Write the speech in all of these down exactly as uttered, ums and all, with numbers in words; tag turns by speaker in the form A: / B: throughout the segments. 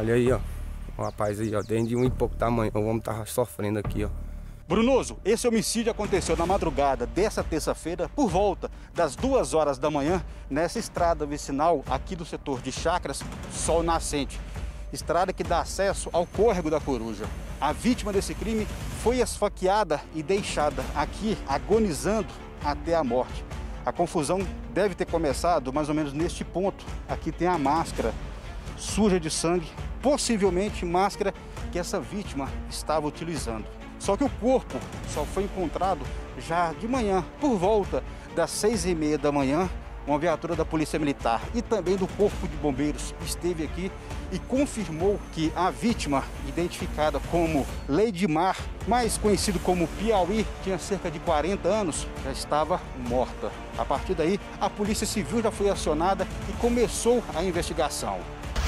A: Olha aí, ó. O rapaz aí, ó. Desde um e pouco da manhã, o homem tava sofrendo aqui, ó.
B: Brunoso, esse homicídio aconteceu na madrugada dessa terça-feira, por volta das duas horas da manhã, nessa estrada vicinal aqui do setor de Chácaras, Sol Nascente. Estrada que dá acesso ao córrego da Coruja. A vítima desse crime foi esfaqueada e deixada aqui, agonizando até a morte. A confusão deve ter começado mais ou menos neste ponto. Aqui tem a máscara suja de sangue, possivelmente máscara que essa vítima estava utilizando. Só que o corpo só foi encontrado já de manhã, por volta das seis e meia da manhã. Uma viatura da Polícia Militar e também do Corpo de Bombeiros esteve aqui e confirmou que a vítima, identificada como Leidimar, mais conhecido como Piauí, tinha cerca de quarenta anos, já estava morta. A partir daí, a Polícia Civil já foi acionada e começou a investigação.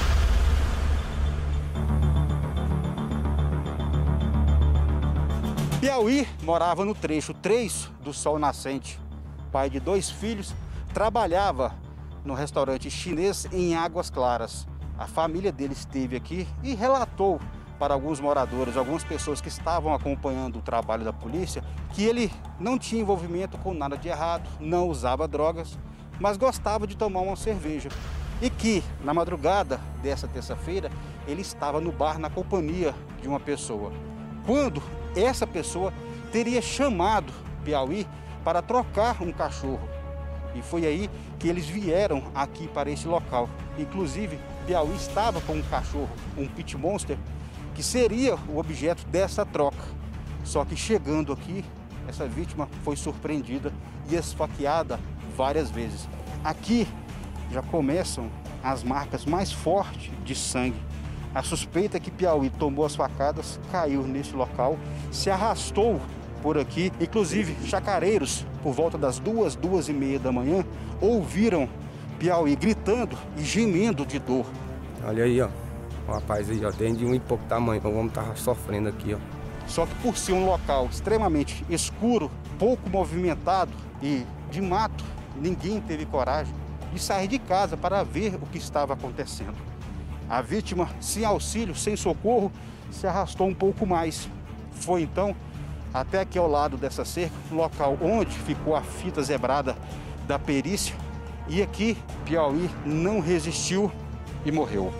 B: Piauí morava no trecho três do Sol Nascente. Pai de dois filhos, trabalhava no restaurante chinês em Águas Claras. A família dele esteve aqui e relatou para alguns moradores, algumas pessoas que estavam acompanhando o trabalho da polícia, que ele não tinha envolvimento com nada de errado, não usava drogas, mas gostava de tomar uma cerveja. E que, na madrugada dessa terça-feira, ele estava no bar na companhia de uma pessoa. Quando essa pessoa teria chamado Piauí para trocar um cachorro. E foi aí que eles vieram aqui para esse local. Inclusive, Piauí estava com um cachorro, um Pit Monster, que seria o objeto dessa troca. Só que chegando aqui, essa vítima foi surpreendida e esfaqueada várias vezes. Aqui já começam as marcas mais fortes de sangue. A suspeita é que Piauí tomou as facadas, caiu nesse local, se arrastou por aqui. Inclusive, chacareiros, por volta das duas, duas e meia da manhã, ouviram Piauí gritando e gemendo de dor.
A: Olha aí, ó. O rapaz aí, ó. Desde um e pouco da manhã, o homem tava sofrendo aqui, ó.
B: Só que por ser um local extremamente escuro, pouco movimentado e de mato, ninguém teve coragem de sair de casa para ver o que estava acontecendo. A vítima, sem auxílio, sem socorro, se arrastou um pouco mais. Foi então até aqui ao lado dessa cerca, local onde ficou a fita zebrada da perícia. E aqui, Piauí não resistiu e morreu.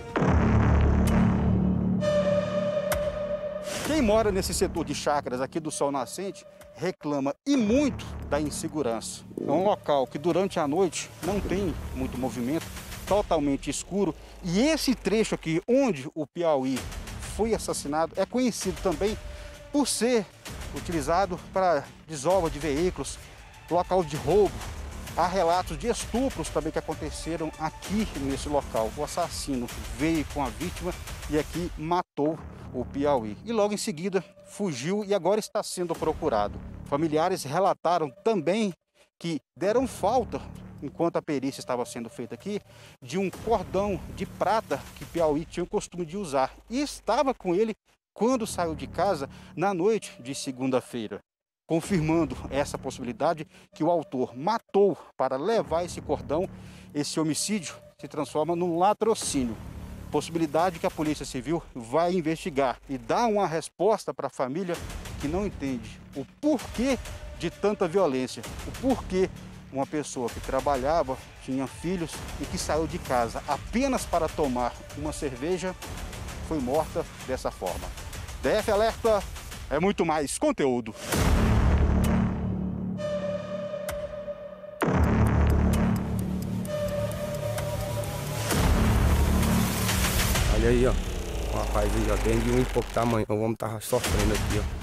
B: Quem mora nesse setor de chácaras aqui do Sol Nascente reclama e muito da insegurança. É um local que durante a noite não tem muito movimento, totalmente escuro. E esse trecho aqui, onde o Piauí foi assassinado, é conhecido também por ser utilizado para desova de veículos, local de roubo. Há relatos de estupros também que aconteceram aqui nesse local. O assassino veio com a vítima e aqui matou o Piauí. E logo em seguida fugiu e agora está sendo procurado. Familiares relataram também que deram falta, enquanto a perícia estava sendo feita aqui, de um cordão de prata que Piauí tinha o costume de usar. E estava com ele quando saiu de casa na noite de segunda-feira. Confirmando essa possibilidade que o autor matou para levar esse cordão, esse homicídio se transforma num latrocínio. Possibilidade que a Polícia Civil vai investigar e dar uma resposta para a família que não entende o porquê de tanta violência, o porquê uma pessoa que trabalhava, tinha filhos e que saiu de casa apenas para tomar uma cerveja foi morta dessa forma. D F Alerta é muito mais conteúdo.
A: Olha aí, ó. O rapaz aí, ó. Desde um e pouco da manhã, o homem tava sofrendo aqui, ó.